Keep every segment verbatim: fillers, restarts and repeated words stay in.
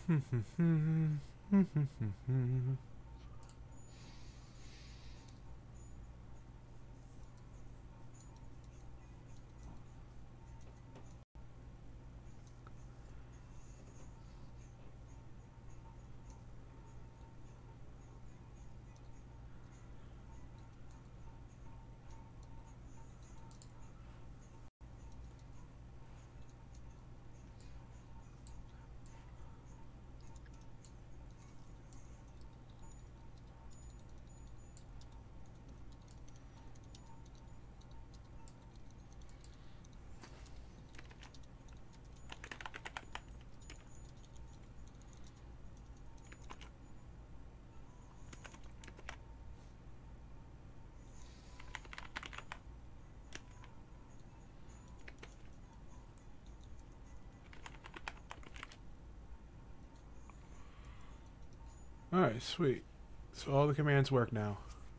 Alright, sweet. So all the commands work now.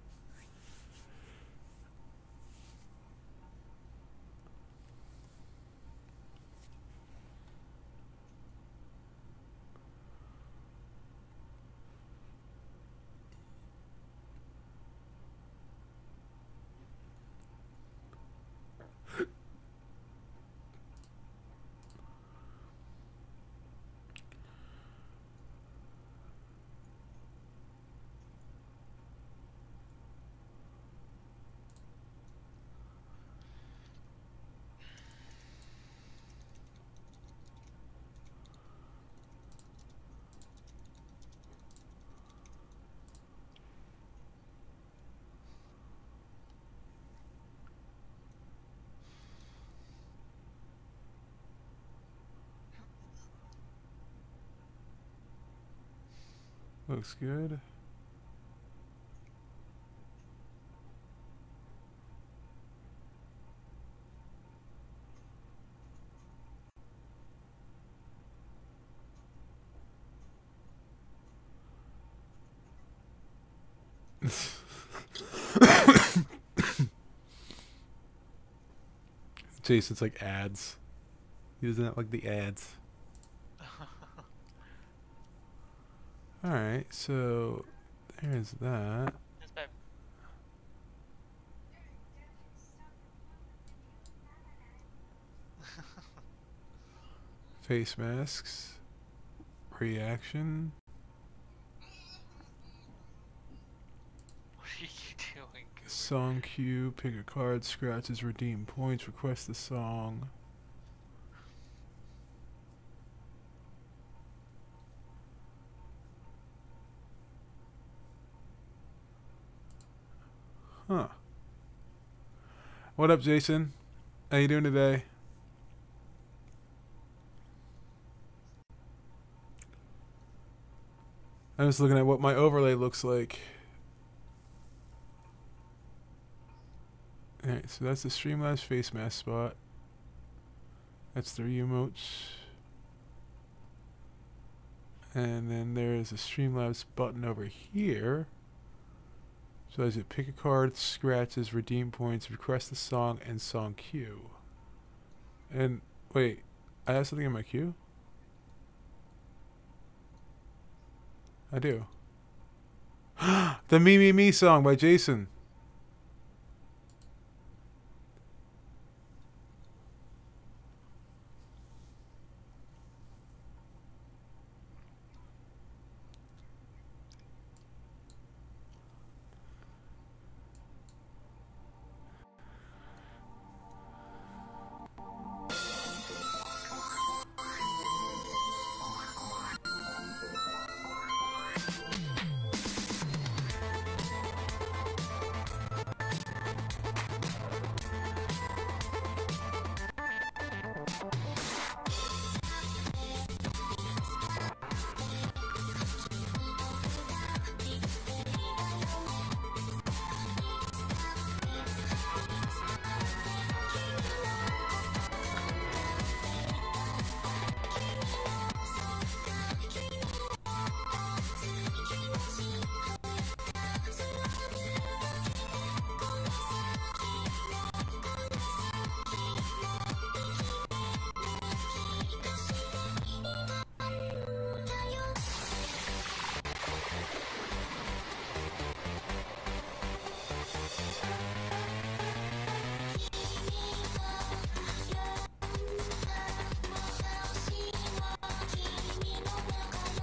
Looks good. Jason's like ads. He doesn't like the ads. Alright, so there's that. Face masks. Reaction. What are you doing? Song cue. Pick a card. Scratches. Redeem points. Request the song. Huh. What up, Jason? How you doing today? I'm just looking at what my overlay looks like. Alright, so that's the Streamlabs face mask spot. That's the emotes. And then there's a Streamlabs button over here. So as it pick a card, scratches, redeem points, request a song, and song queue. And wait, I have something in my queue? I do. The Me Me Me song by Jason.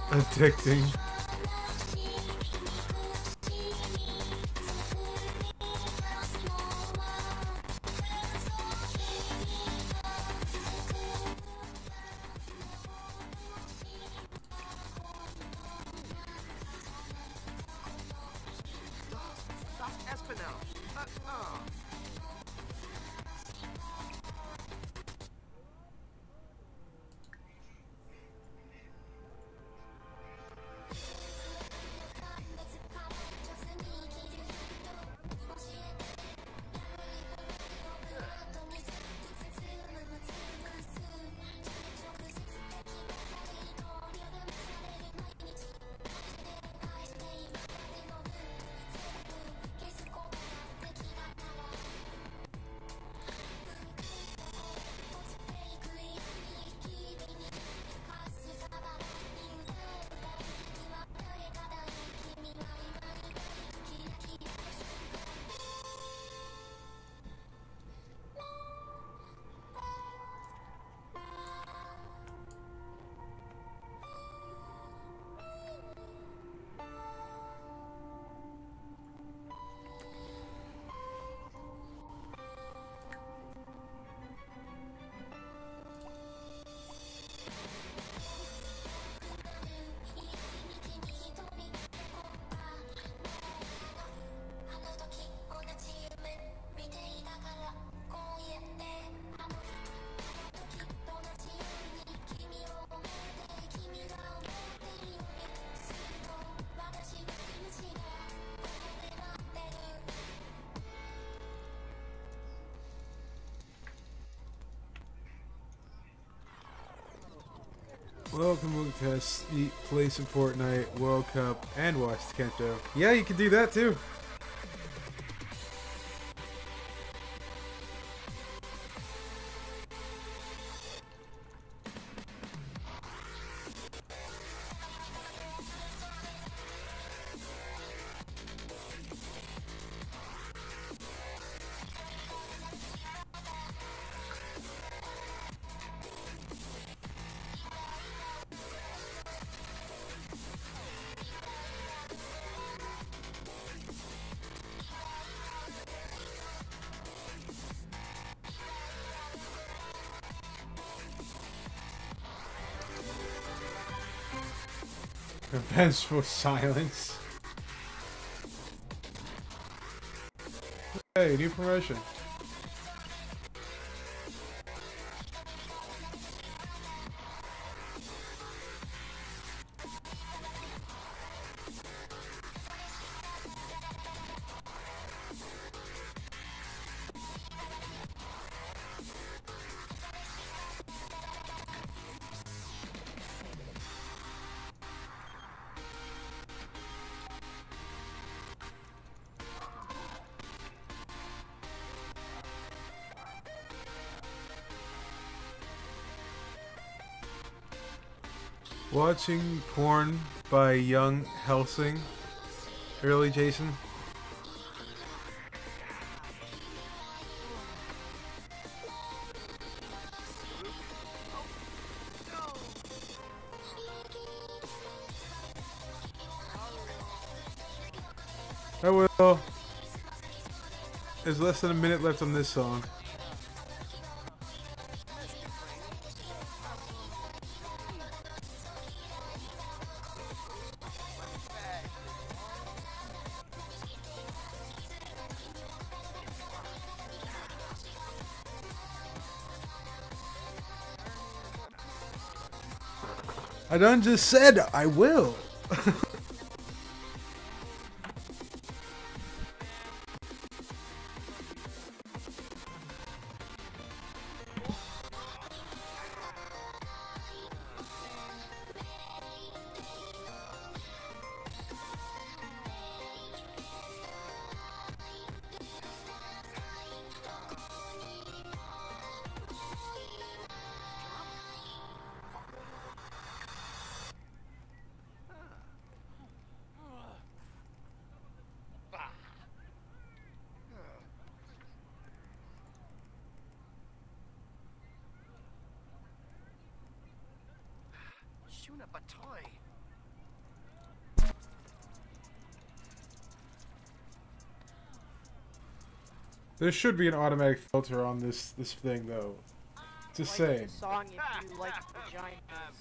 Addicting. Welcome, Book Test, eat, play some Fortnite, World Cup, and watch the Kento. Yeah, you can do that too. Vengeful silence. Hey, new promotion. Watching porn by young Helsing. Early Jason. I will. There's less than a minute left on this song. I done just said I will. Shuna Batoy. There should be an automatic filter on this this thing though. Just saying. The song if you like vaginas.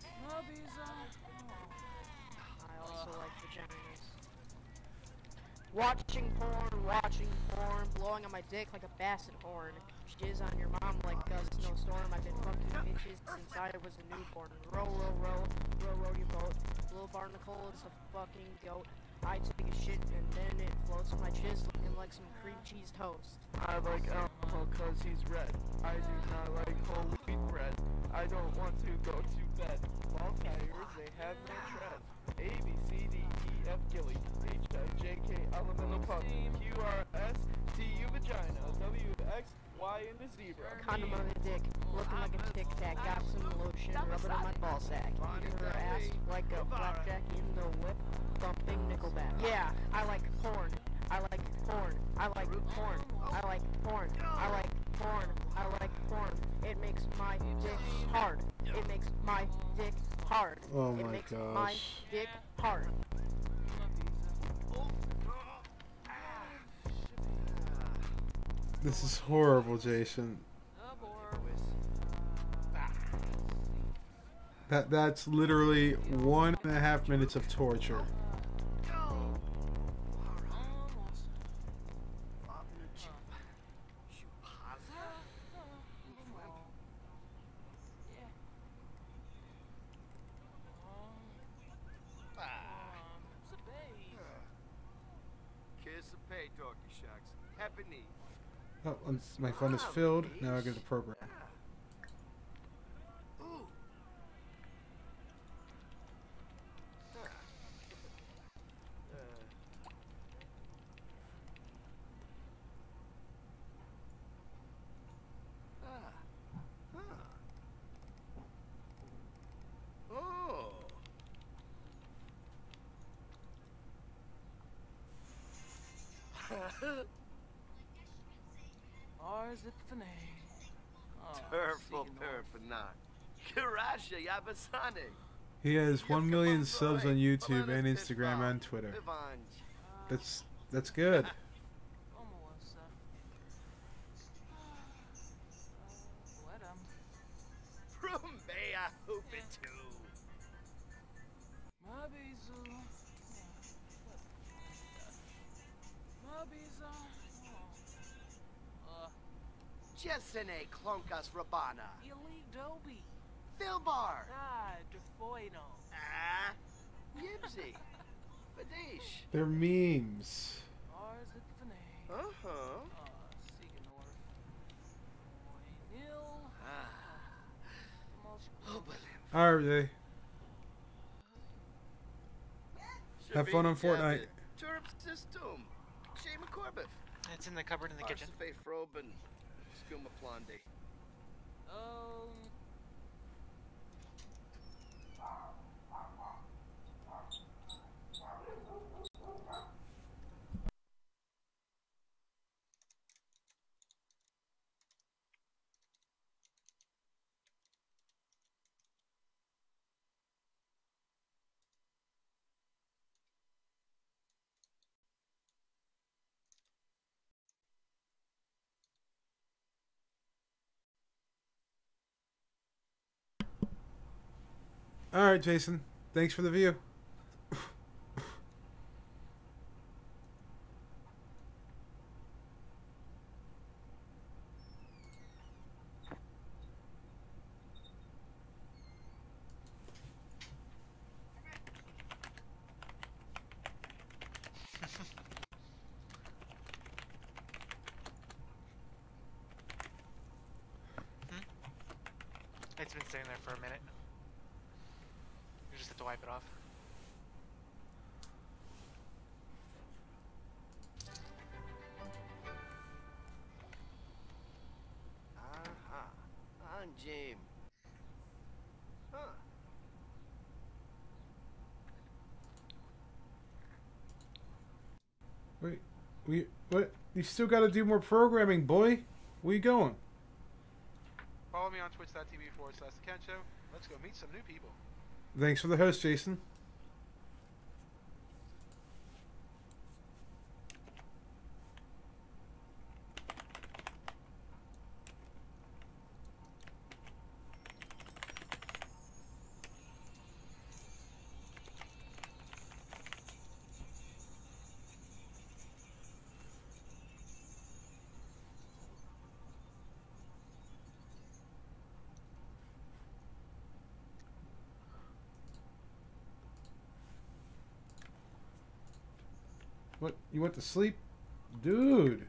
I also like vaginas. Watching porn, watching porn, blowing on my dick like a basset horn. Jizz on your mom like a snowstorm. I've been fucking bitches since I was a newborn. Row, row, row, row, row your boat. Little barnacle is a fucking goat. I take a shit and then it floats my chiz looking like some cream cheese toast. I like alcohol cause he's red. I do not like whole wheat bread. I don't want to go to bed. Ball tires, they have no tread. A, B, C, D, E, F, Gilly. H, I, J, K, elemental puppy. Q, R, S, T, U, vagina. W, X, Y, and the zebra. Condom on the dick, looking like a tic tac. Got some lotion, rub it on my ball sack. Eating her ass like a blackjack in the whip. Bumping Nickelback. Yeah, I like porn. I like porn. I like porn. I like porn. I like porn. I like porn. It makes my dick hard. It makes my dick hard. Oh it my makes gosh. my dick hard. This is horrible, Jason. That that's literally one and a half minutes of torture. Oh, um, my phone is filled. Now I get the program. Ours it for name. Purple Perpana. Kirasha Yabasane. He has one million subs on YouTube and Instagram and Twitter. That's that's good. Rumbea Hoopitu. Jessene Klonkas Rabana. Elite Dobie. Philbar. Ah, Defoino. Ah, Yibsy. Fadish. They're memes. Ours it for name. Uh-huh. Uh, Siganor. Nil. Ah. Oberlin. Alright, Jay. Have fun on Fortnite. Turp System. Shane McCorbiff. It's in the cupboard in the kitchen. Arsafe Froben. Skuma Plande. Um. Alright, Jason. Thanks for the view. It's been sitting there for a minute. You just have to wipe it off. Aha. I'm James. Huh. Wait, we what? You still got to do more programming, boy. Where you going? Follow me on twitch.tv forward slash the Ken Show. Let's go meet some new people. Thanks for the host, Jason. What? You went to sleep? Dude.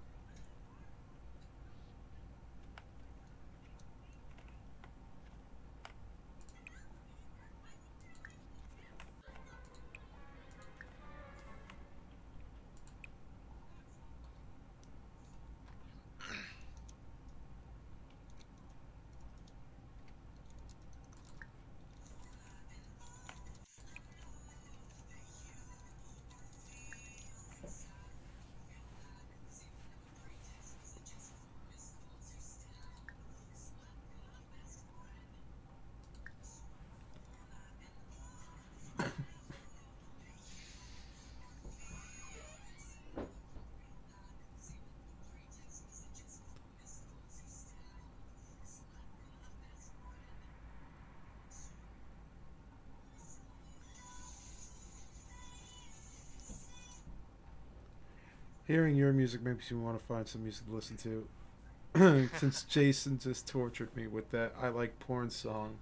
Hearing your music makes me want to find some music to listen to. Since Jason just tortured me with that I like porn song.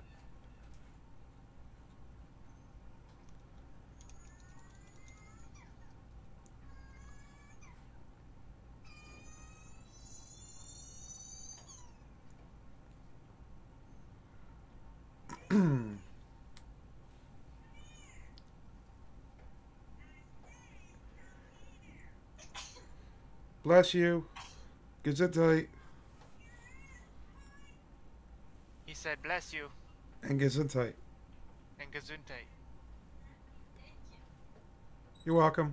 Bless you. Gesundheit. He said, bless you And Gesundheit. and Gesundheit. You're welcome.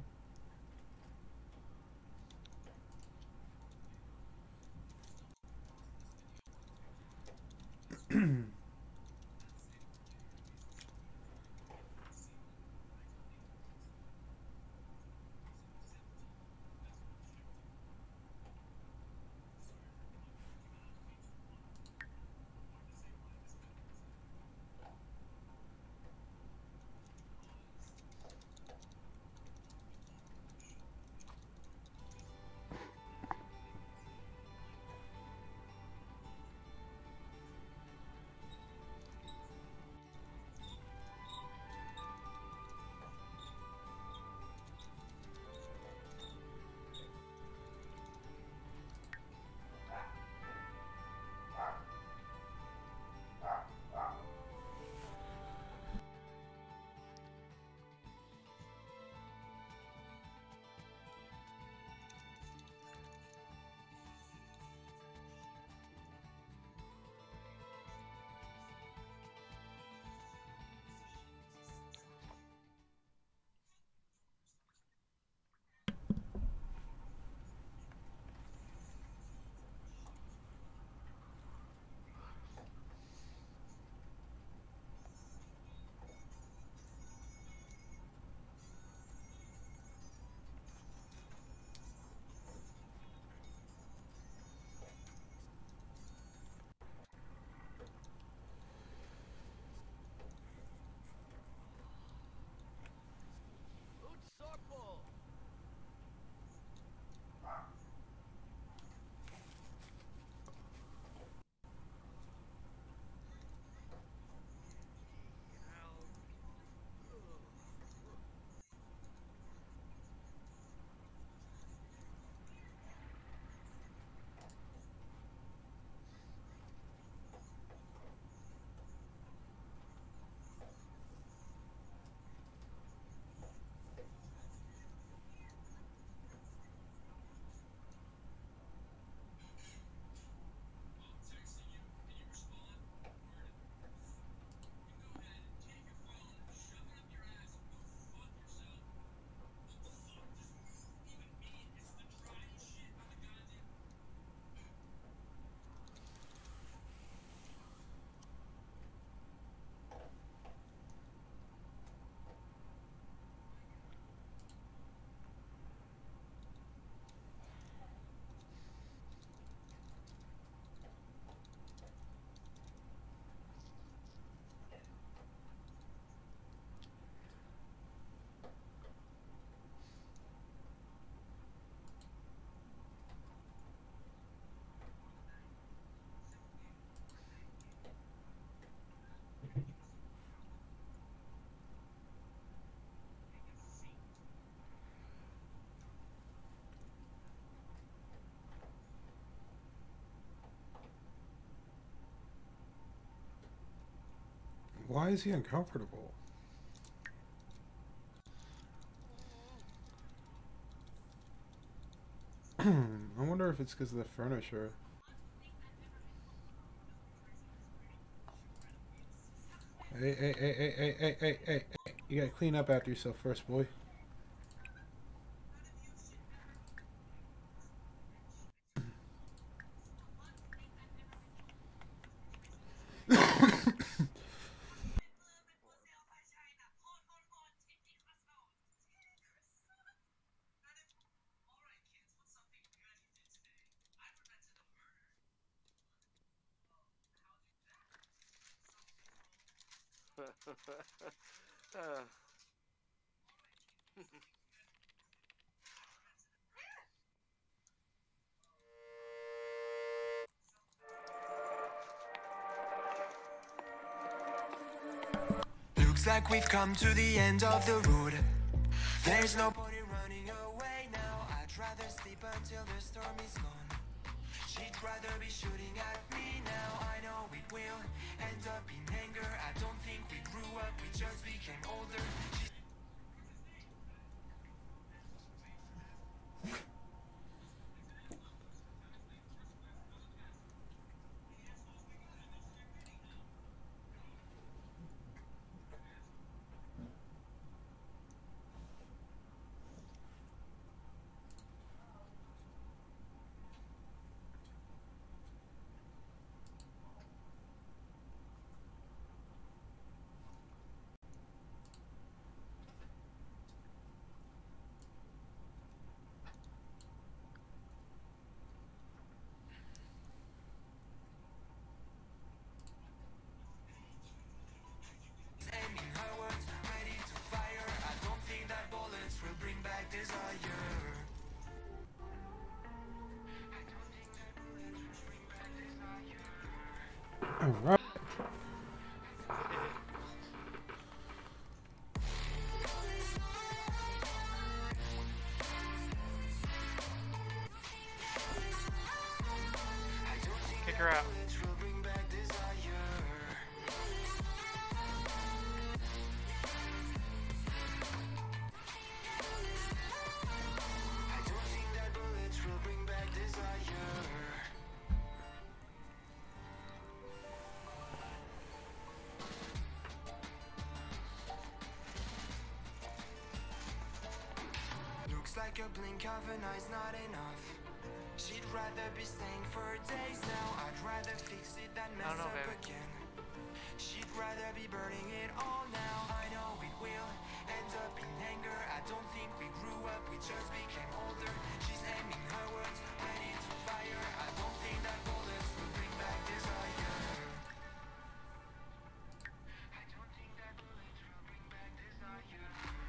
Why is he uncomfortable? I wonder if it's because of the furniture. Hey, hey, hey, hey, hey, hey, hey, hey, hey. You gotta clean up after yourself first, boy. uh. Looks like we've come to the end of the road. There's no point in running away now. I'd rather sleep until the storm is gone. She'd rather be shooting at me now. I know it will end up in anger. I don't think we grew up, we just became older. She's aiming her words, ready to fire. I don't think that bullets will bring back desire. I don't think that bullets will bring back desire. Alright. Kick her out. Looks like a blink of an eye's not enough. She'd rather be staying for days now. I'd rather fix it than I mess don't know, up baby. again. She'd rather be burning it all now. I know it will end up in anger. I don't think we grew up, we just became older. She's aiming her words, ready to fire. I don't think that bullets will bring back desire. I don't think that bullets will bring back desire.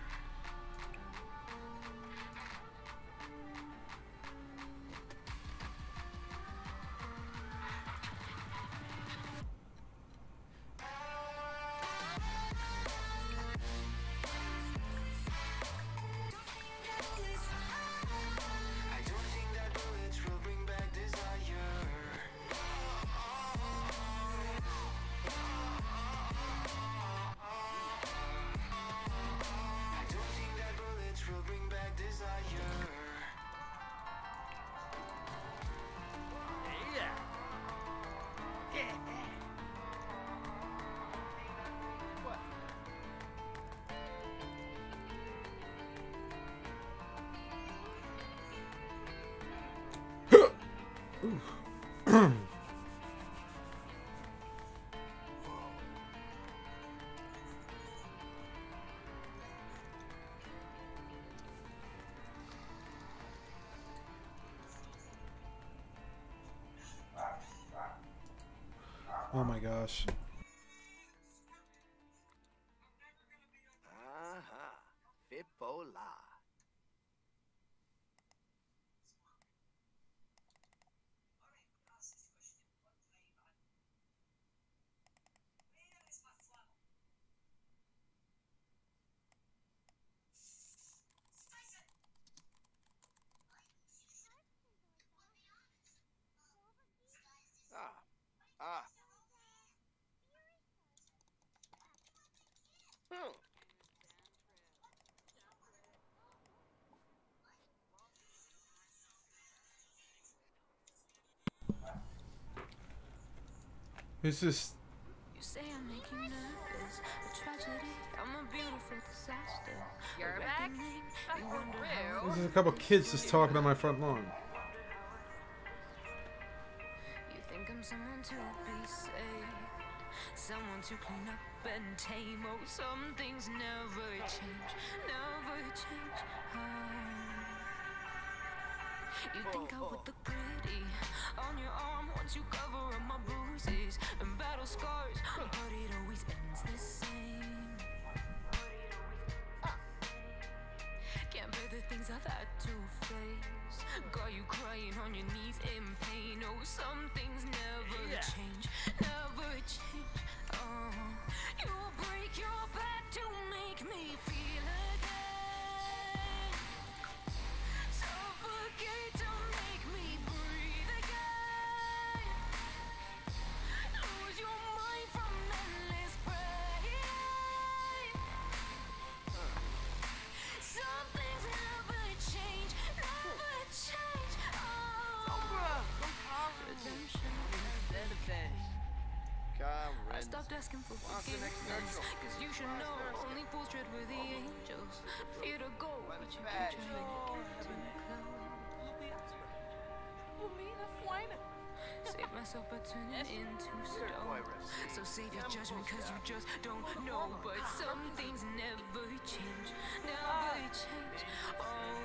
I don't think that bullets will bring back desire. I don't think that bullets will bring back desire. Oh my gosh. Uh-huh. Fipola. Ah. Ah. It's just. You say I'm making nervous, a tragedy. I'm a beautiful disaster. You're back? You wonder how There's a couple kids just talking on my front lawn. you think I'm someone to be saved, someone to clean up and tame. Oh, some things never change, never change. Oh. You think I would look pretty on your arm once you cover up my bruises and battle scars, but it always ends the same. Can't bear the things I've had to face. Got you crying on your knees in pain. Oh, some things never change, never change. Oh, you break your back to make me feel again. Suffocate to make me breathe again. Lose your mind from endless pain. Some things never change, never change. Oh, redemption instead of vanish. I stopped asking for forgiveness, cause you should know only fools tread with the angels. Fear to go, but you keep trying to get too close. Save myself by turning into stone. So save your judgment cause you just don't know. But some things never change, never change. Oh,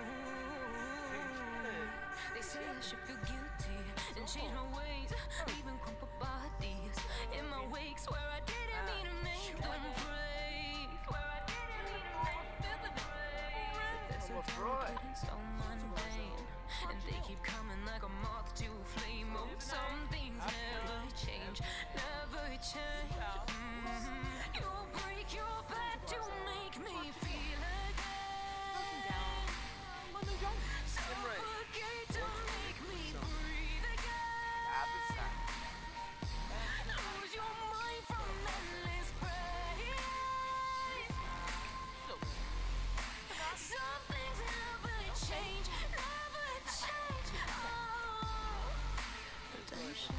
they say I should feel guilty and change my ways, leaving crumpled bodies in my wake. Swear I didn't mean to make them break. Swear I didn't mean to make them break. They're so delicate and so mundane, and they keep coming like a moth to a flame. Oh, some things never change, never change. Mm-hmm. You break your back to make me feel again. Suffocate to make me breathe again. Lose your mind from endless pain. Some things never change, never change. Oh, redemption.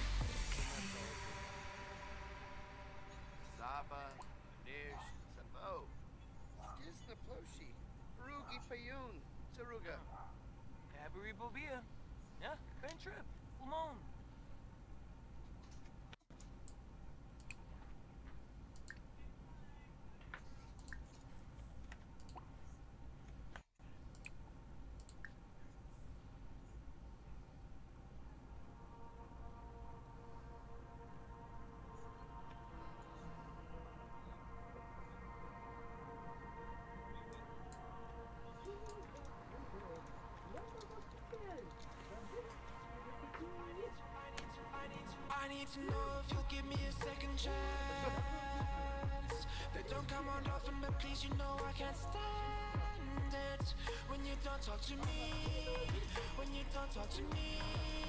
Saba, Nish, Sabo, Skizna Ploshi, Rugi Payun, Saruga. Habari Bobia. Yeah, Ben Trip. Lamone. I need to know if you'll give me a second chance. They don't come around often, but please, you know I can't stand it when you don't talk to me, when you don't talk to me.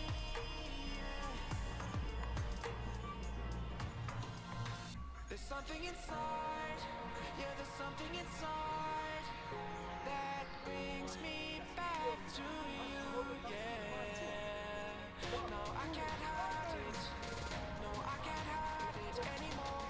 There's something inside, yeah, there's something inside that brings me back to you, yeah. No, I can't hide it, no, I can't hide it anymore.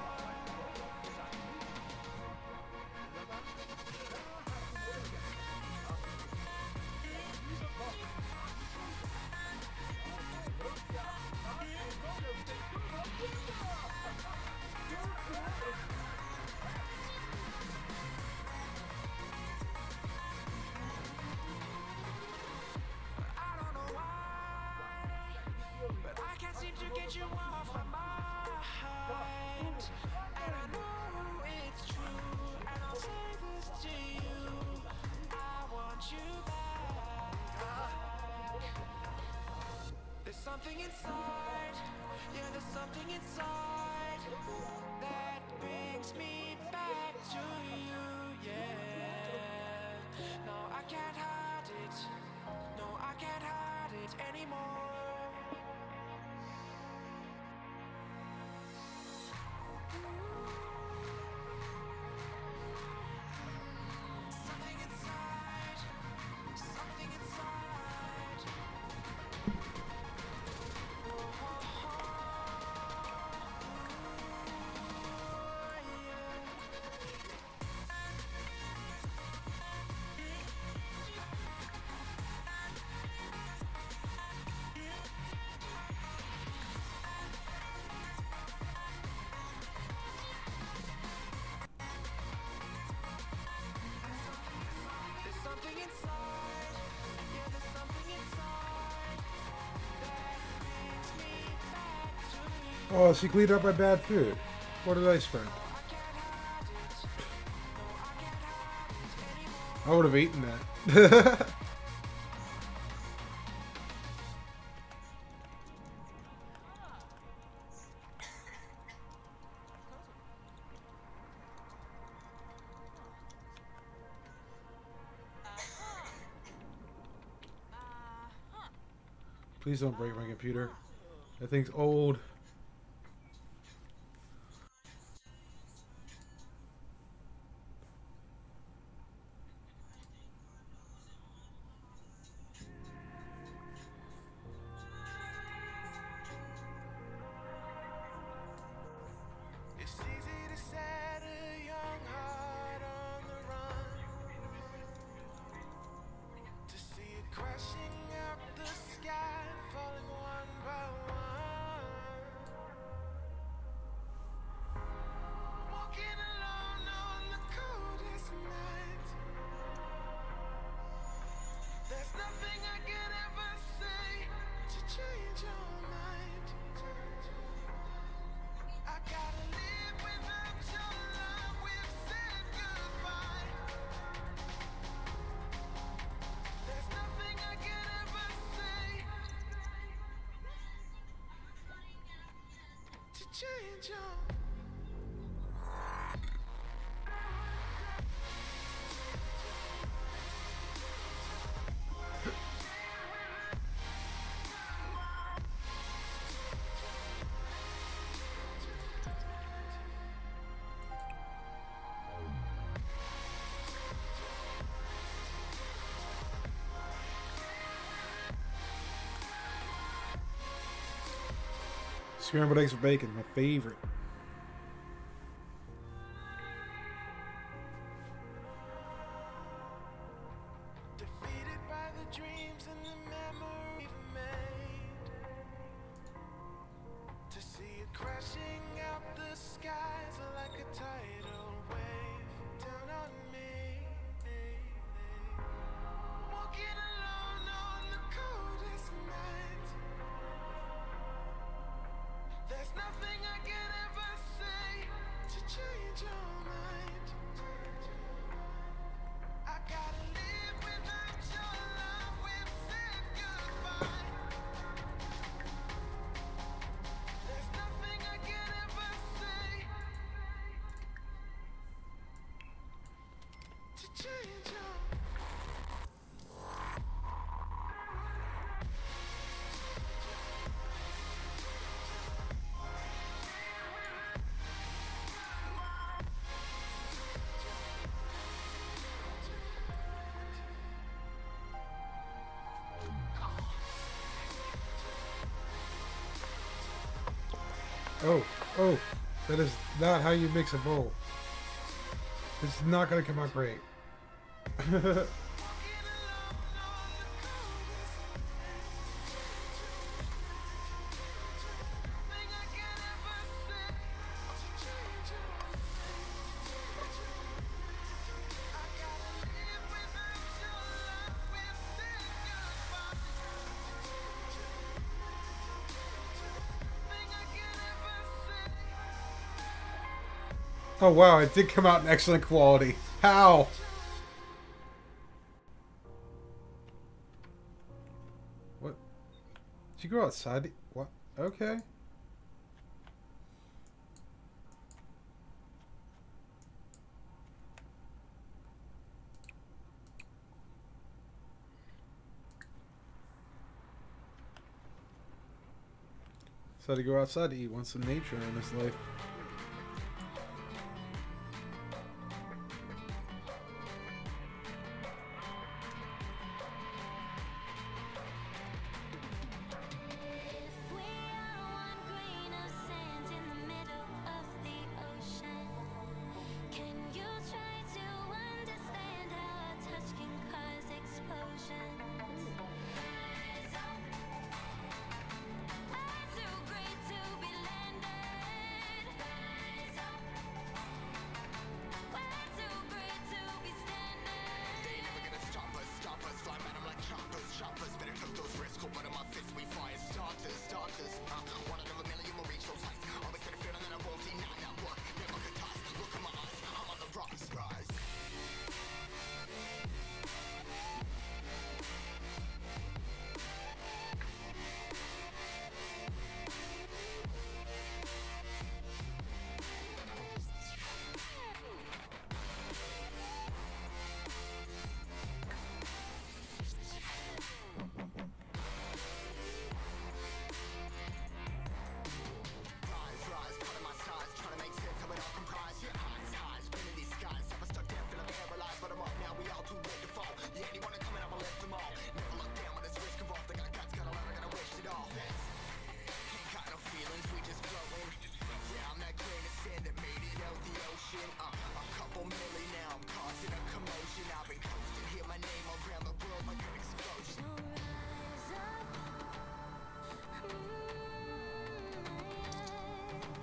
I don't know why, but I can't seem to get you off my mind. And I know it's true, and I'll say this to you, I want you back. There's something inside, yeah, there's something inside that brings me back to you, yeah. No, I can't hide it, no, I can't hide it anymore. Something inside, something inside. Oh, she cleaned up my bad food. What a nice friend. I would have eaten that. Please don't break my computer. That thing's old. It's easy to set a young heart on the run, to see it crashing out the sky, falling one by one. Walking alone on the coldest night. There's nothing I could ever say to change your mind. I gotta live without your love. We've said goodbye. There's nothing I could ever say to change your mind. Scrambled eggs with bacon, my favorite. Defeated by the dreams and the memories we've made, to see it crashing out the skies like a tidal wave down on me. Walking alone on the coldest night. There's nothing I can ever say to change your mind. I gotta live without your love. We've said goodbye. There's nothing I can ever say to change your mind. Oh, oh, that is not how you mix a bowl. It's not going to come out great. Oh wow, it did come out in excellent quality. How? What? Did you go outside? What? Okay. So to go outside to eat, want some nature in this life.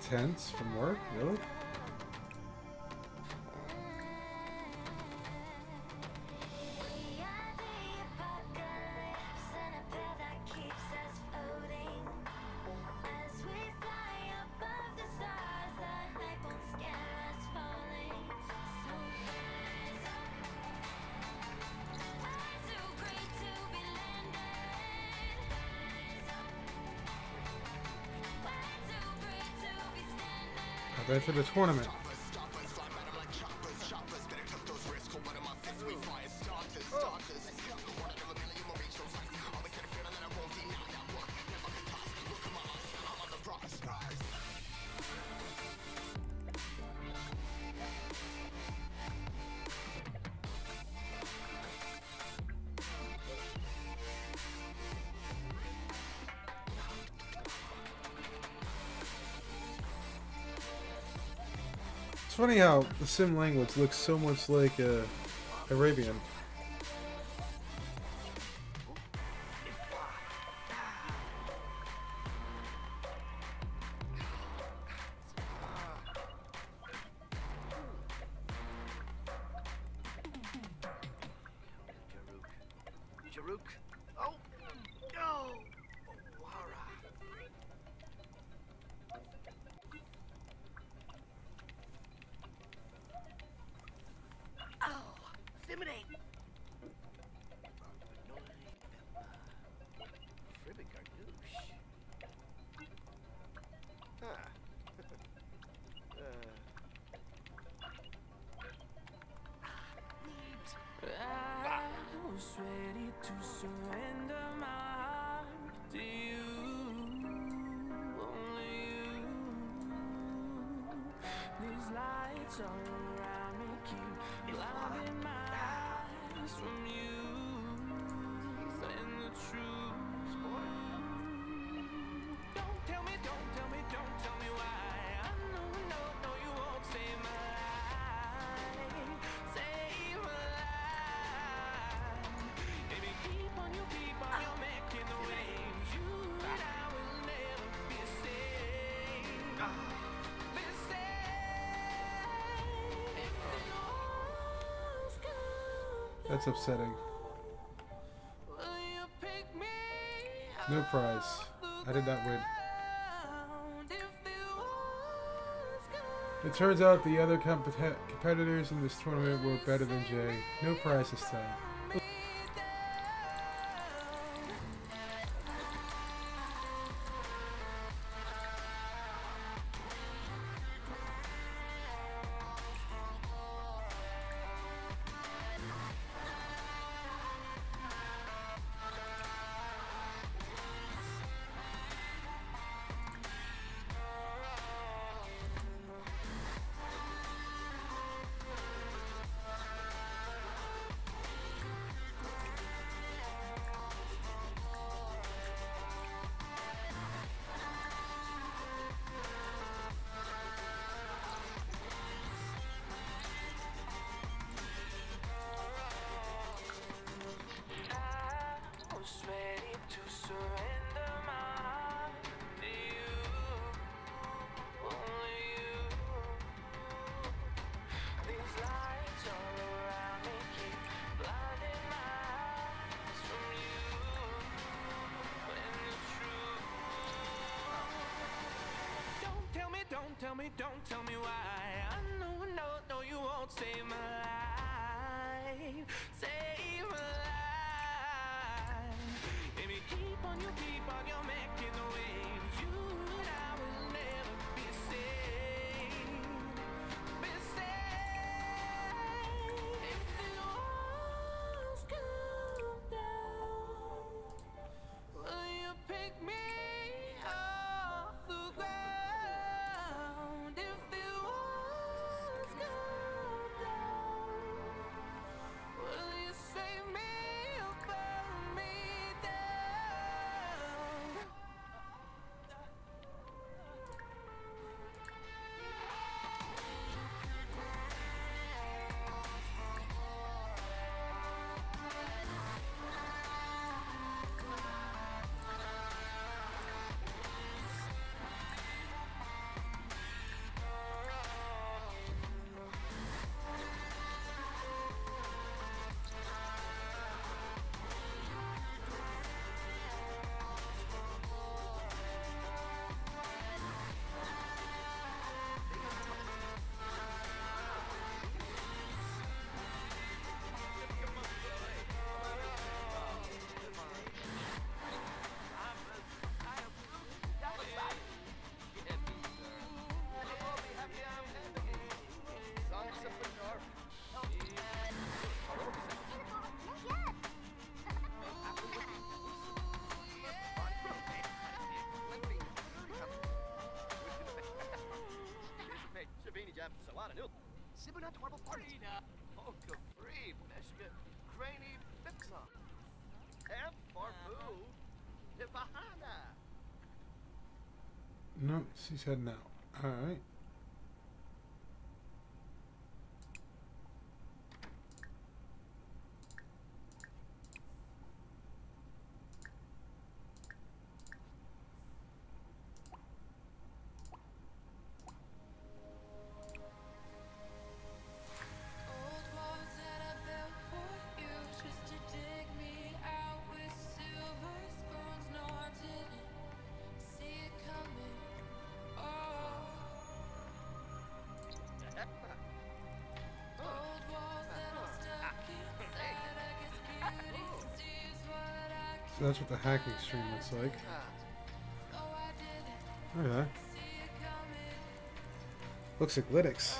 tense from work? Really? Ready for the tournament. It's funny how the Sim language looks so much like uh, Arabian. Jaruk. Oh, no. Wara. Oh, Simone. Fribbin Garnouche. Huh. uh. I was ready to surrender my heart to you, only you. These lights all around me keep blinding my eyes from you and the truth. Don't tell me, don't tell me, don't tell me why. I know, no, no, you won't save my life, save my life. Baby, keep on, you keep on, you're making the waves. You and I will never be saved, be saved. If the walls come That's upsetting. down, will you pick me No prize. I did not win. up? If the walls come It turns out the other compet competitors in this tournament were better than Jay. No prize this time. me down. I was ready to surrender my heart to you, only you. These lights all around me keep blinding my eyes from you and the truth. Don't tell me, don't tell me, don't tell me why. I know, no, no, you won't save my life, save my life. Baby, keep on, you keep on, you're making the waves. You and I will never be saved, be saved. If the walls come down, will you pick me off the ground? If the walls So I don't know. Sibuna Twarble Farina. Oh, Capri, Meshka, Grainy, Bixa. And Farbu. Nibahana. No, she's heading out. Alright. Old walls that I built for you just to dig me out with silver spoons. No, I didn't see it coming. Oh, old walls that I'm stuck inside. I guess beauty sees what I So that's what the hacking stream looks like. know. I didn't Look at that. see it coming. Looks like Linux.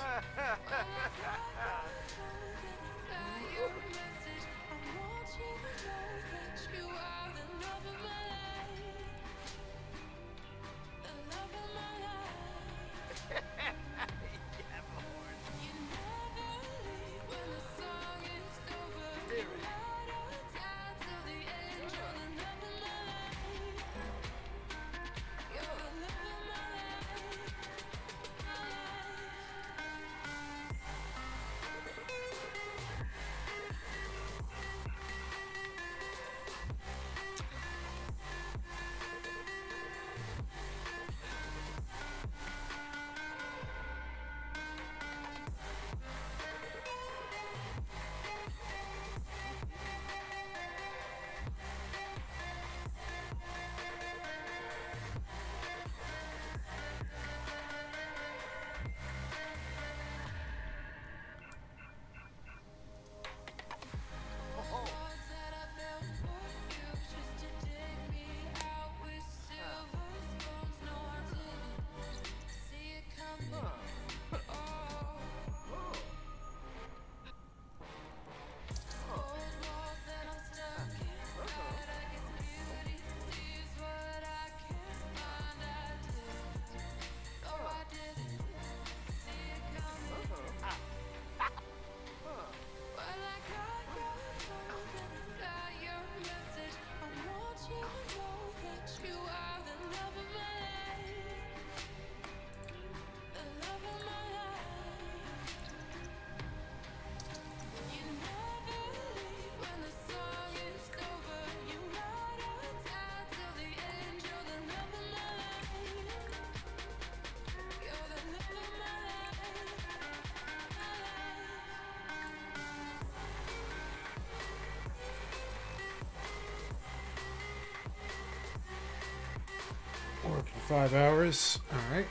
Working five hours. Alright.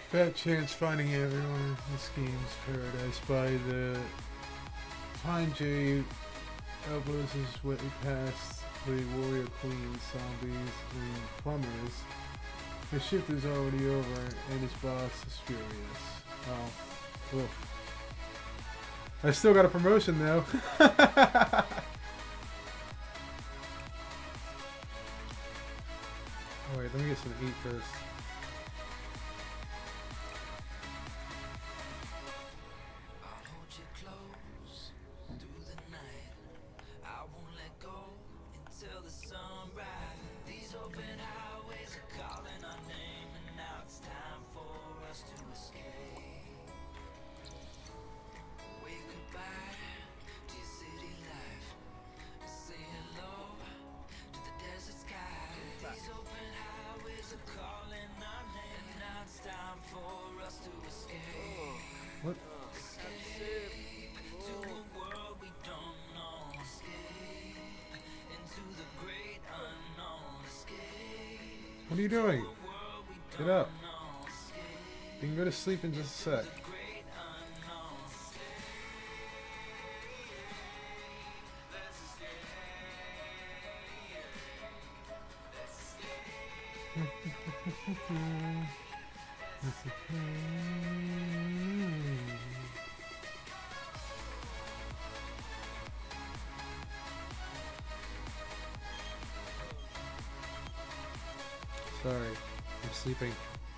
Fat Chance Finding Everyone in Schemes Paradise by the Pine J elbows his way past the warrior queens, zombies, and plumbers. His shift is already over and his boss is furious. Oh. Oof. I still got a promotion though. Oh wait, let me get some to eat first. I'll hold you close through the night. I won't let go until the sunrise. These open highways are calling our name, and now it's time for us to escape. Wave goodbye to your city life. Say hello to the desert sky. These open highways are calling our name, and now it's time for us to escape. What? Escape to a world we don't know. Escape into the great unknown. Escape What are you doing? to a world we Get don't up. know. Escape You can go to sleep in just a sec. to the great unknown. Let's escape. Let's escape. Sorry, I'm sleeping.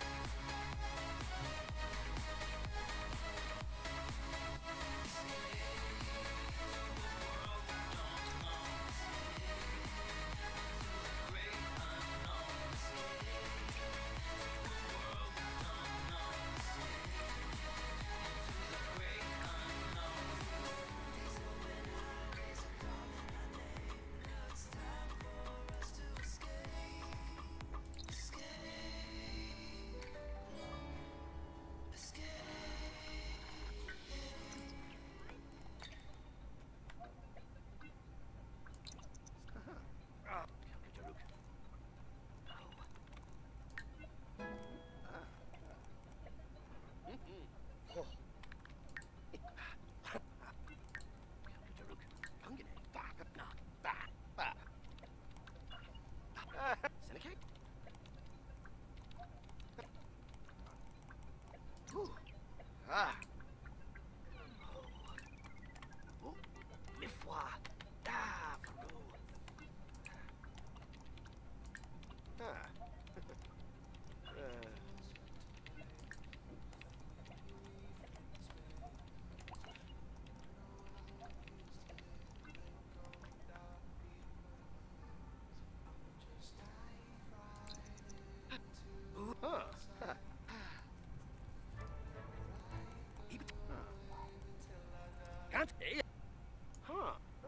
Ah. Oh, mes fois. Ah, Faru. Ah. Uh. Huh. Can't hear. Huh. Huh.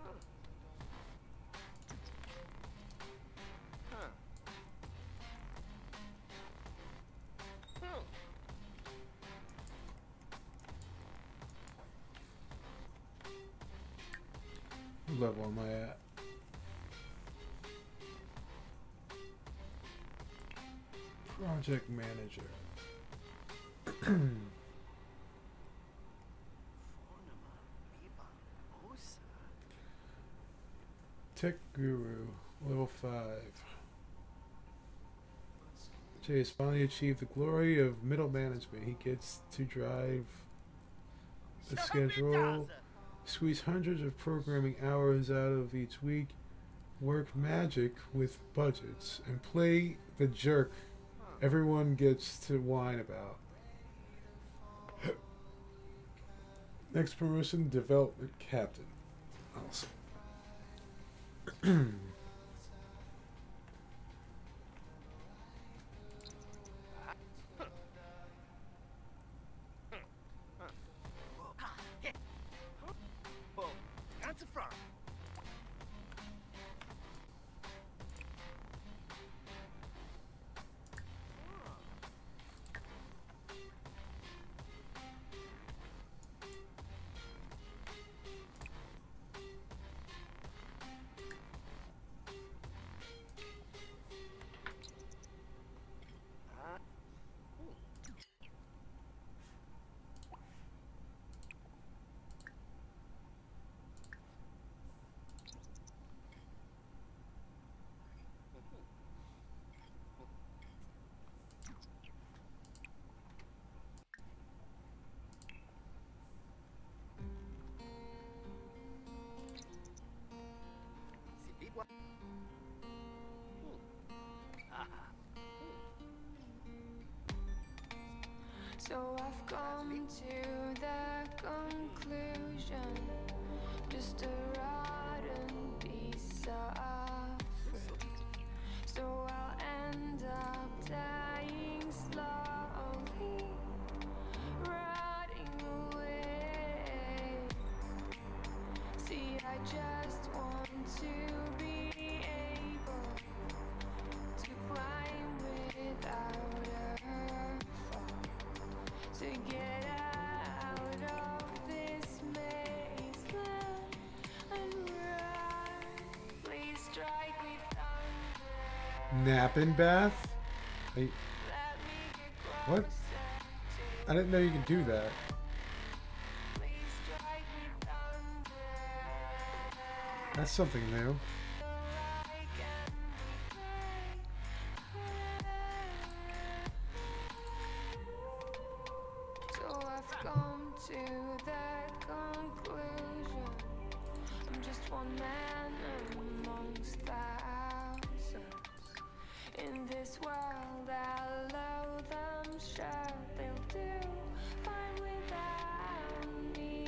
Huh. Huh. What level am I at? Project Manager. Tech Guru, level five. Jay has finally achieved the glory of middle management. He gets to drive the schedule, squeeze hundreds of programming hours out of each week, work magic with budgets, and play the jerk everyone gets to whine about. Next promotion, development captain. Awesome. just a rotten piece of fruit. So I'll end up dying slowly, rotting away. See, I just want to be able to climb without a fall, to get out of this mazeland and run. Please strike me thunder. Napping bath? Are you- Let me get What? closer I didn't know you could do that. to. Please strike me thunder. That's something new. So I've come to the conclusion I'm just one man amongst thousands. In this world I love them, sure they'll do fine without me.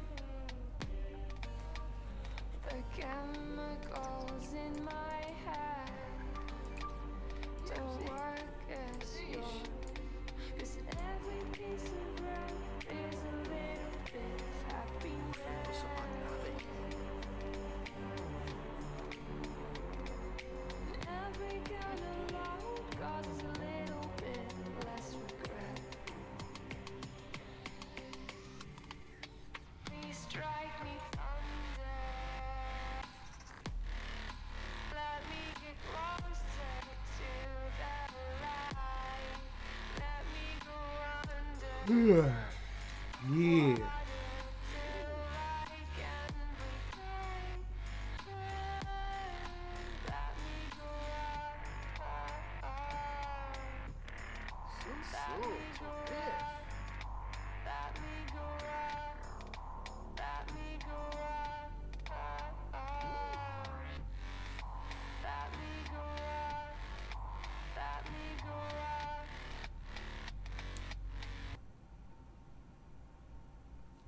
The chemicals in my head don't work as yours. 'Cause every piece of road is a little bit of happiness. And every kind of load causes a little bit less regret. Please strike me thunder. Let me get closer to the light. Let me go under Yeah. till I can breathe. Let me go up, So, let so, me go Biff. up, let me go up, let me go up, let me go up, let me go up.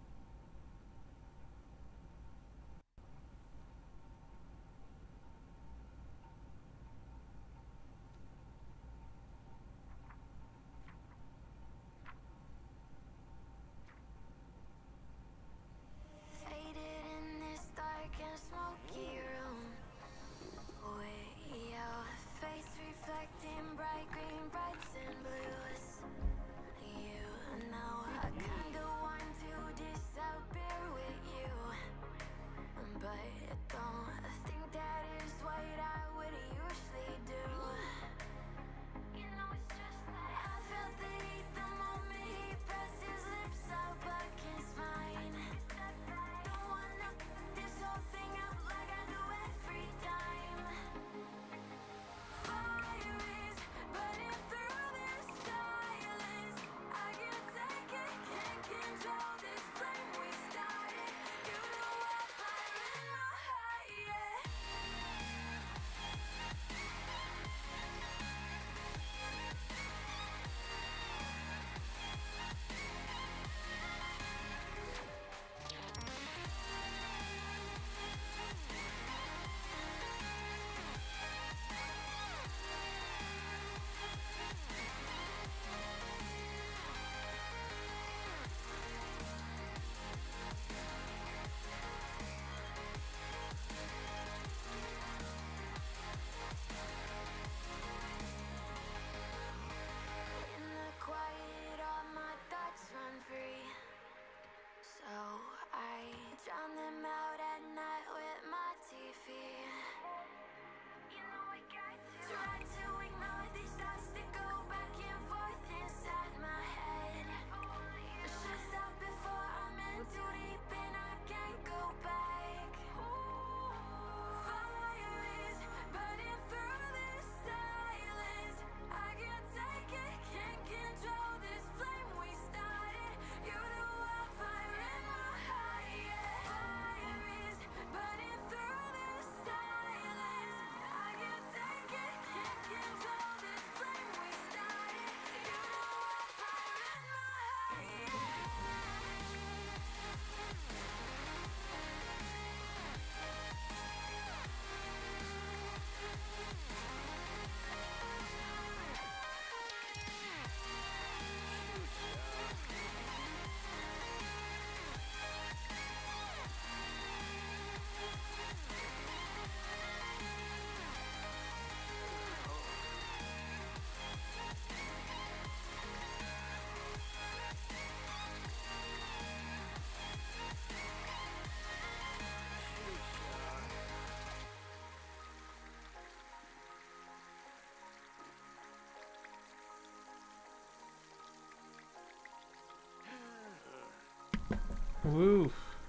Woo.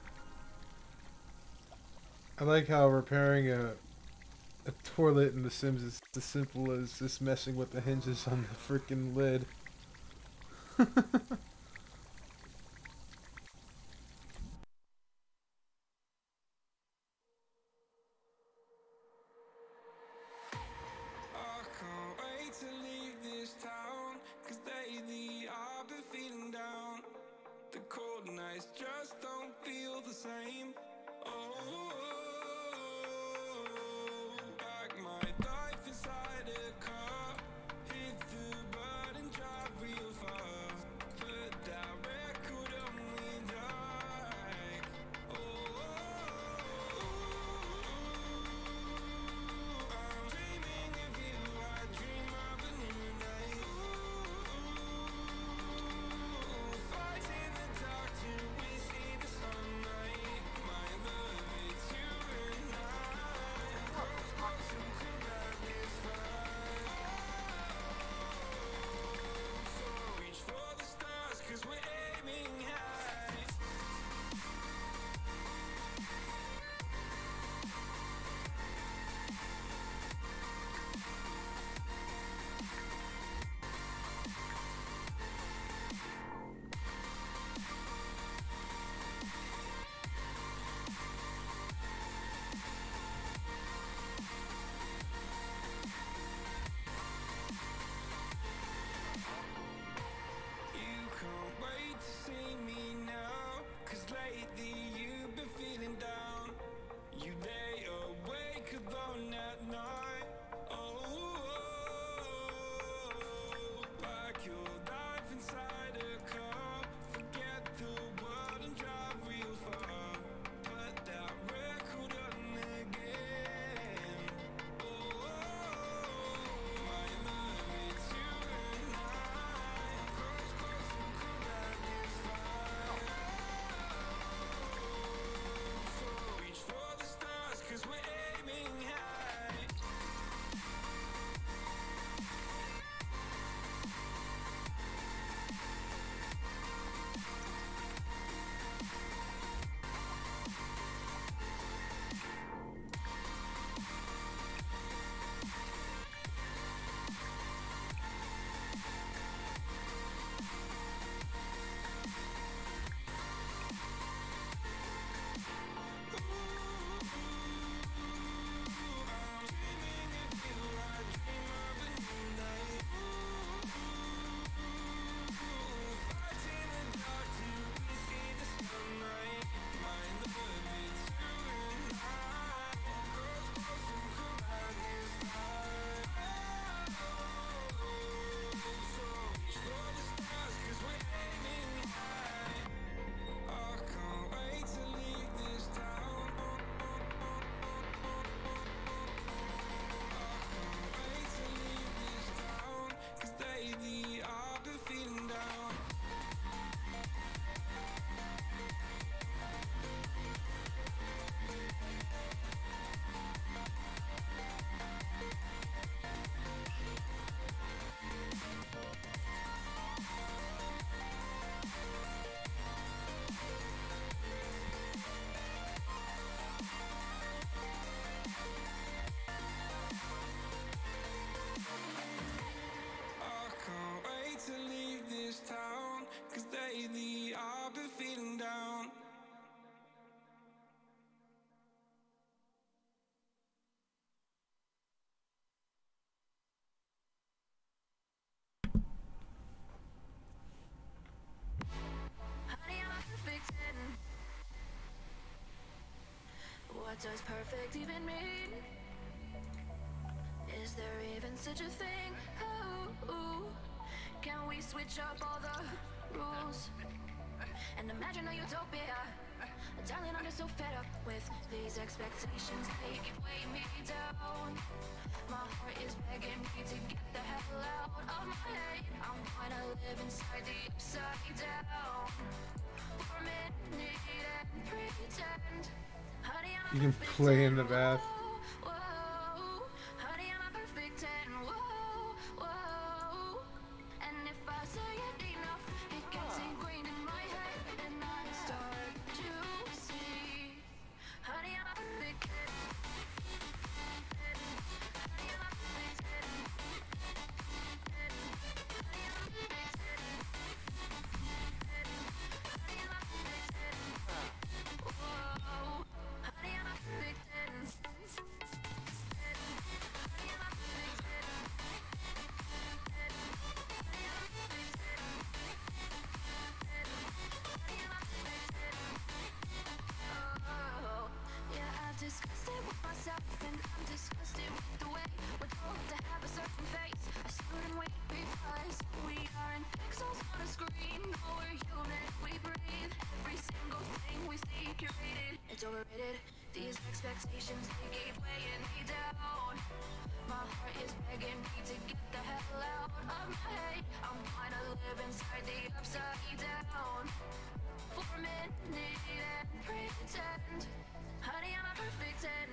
I like how repairing a a toilet in The Sims is as simple as just messing with the hinges on the freaking lid. I can't wait to leave this town, 'cause lately I've been feeling down. The cold nights just don't feel the same. Oh, like my life inside a car, hit the button, drive real far. Put that record on me like, oh, I'm dreaming of you, I dream of a new night. Fight in the dark till we see the sunlight. My love, it's you and I. Close, close into darkness fire. So reach for the stars, 'cause we're aiming high. You can't wait to see me now, 'cause lately you've been feeling down. You lay awake alone at night. Oh, like your life inside a car. Forget the world and drive real far. Put that record on again. Oh, my love, it's you and I. Close, close into darkness fire. So reach for the stars, 'cause we're aiming high. I can't wait to leave this town. I can't wait to leave this town, 'cause lately I've been feeling down. I can't wait to leave this town, 'cause lately I've been feeling down. Honey, I'm a perfect ten. What does perfect even mean? Is there even such a thing? Ooh, ooh. Can we switch up all the rules and imagine a utopia? Darling, I'm just so fed up with these expectations. They weigh me down. My heart is begging me to get the hell out of my head. I'm gonna live inside the upside down for a minute and pretend. Honey, I'm a You can perfect play ten. in the bath. Whoa, whoa. Honey, I'm a perfect ten. Whoa, whoa. And if I say it enough, it gets ingrained in my head, and I start Temptations, they keep weighing me down. My heart is begging me to get the hell out of my head. I'm kinda live inside the upside down. For a minute and pretend, honey, I'm a perfect ten.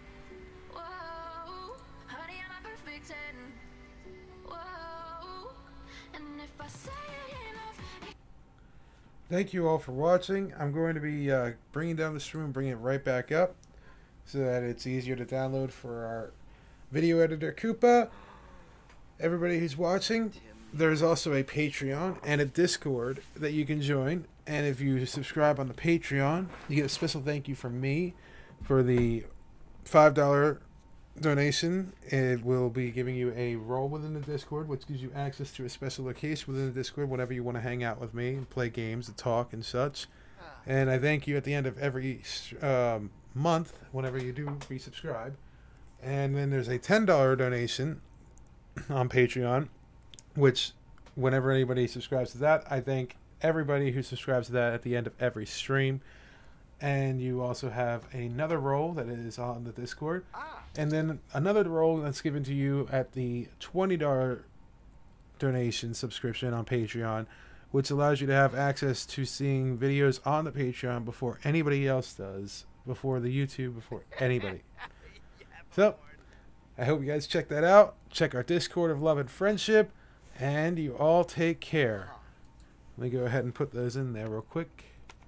Whoa, honey, I'm a perfect ten. Whoa, and if I say it enough. Thank you all for watching. I'm going to be uh, bringing down the stream and bringing it right back up so that it's easier to download for our video editor, Koopa. Everybody who's watching, there's also a Patreon and a Discord that you can join. And if you subscribe on the Patreon, you get a special thank you from me for the five dollar donation. It will be giving you a role within the Discord, which gives you access to a special location within the Discord whenever you want to hang out with me and play games and talk and such. And I thank you at the end of every um, month whenever you do resubscribe. And then there's a ten dollar donation on Patreon, which whenever anybody subscribes to that, I thank everybody who subscribes to that at the end of every stream. And you also have another role that is on the Discord, and then another role that's given to you at the twenty dollar donation subscription on Patreon, which allows you to have access to seeing videos on the Patreon before anybody else does, before the YouTube, before anybody. So I hope you guys check that out. Check our Discord of love and friendship, and you all take care. Let me go ahead and put those in there real quick.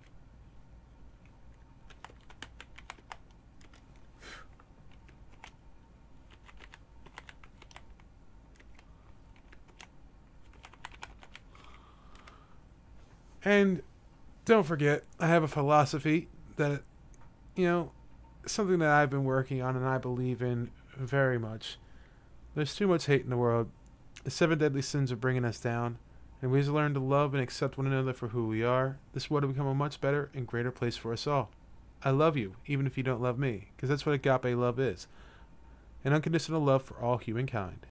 And don't forget, I have a philosophy that, you know, something that I've been working on and I believe in very much. There's too much hate in the world. The seven deadly sins are bringing us down, and we have to learn to love and accept one another for who we are. This world will become a much better and greater place for us all. I love you, even if you don't love me, because that's what Agape Love is. An unconditional love for all humankind.